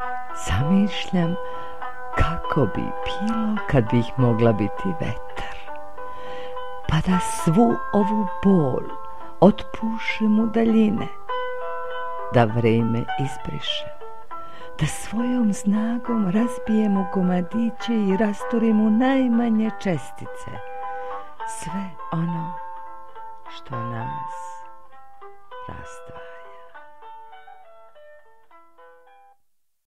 Zamišljam kako bi bilo kad bih mogla biti vetar, pa da svu ovu bol otpušem u daljine, da vreme izbrišem, da svojom snagom razbijem u komadiće i rasturim u najmanje čestice sve ono